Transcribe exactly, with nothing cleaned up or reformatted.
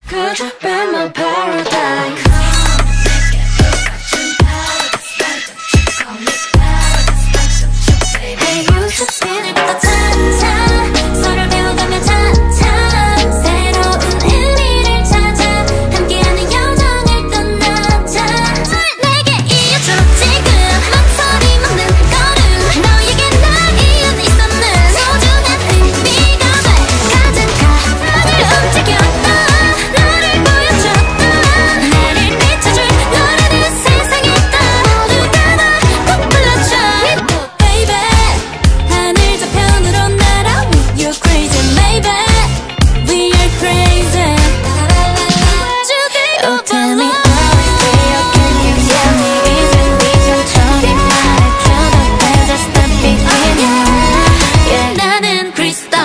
Could you be my paradise? They used to spin it all the time. 서로를 배워가며 차차 새로운 의미를 찾아 함께하는 여정을 떠나자. 내게 이어줘 지금 망설임 없는 걸음 너에게 날 이은 있었는 소중한 의미가 돼. 가득한 맘을 움직였다. 나를 보여줬다. 나를 비춰줄 너라는 세상에 있다. 누가 나 꼭 불러줘 baby. 하늘 저편으로 날아 You crazy maybe. We are crazy. Oh tell me how it feel. Can you tell me 이젠 이전처럼 말해줘도 there's just the beginning. Yeah 나는 crystal.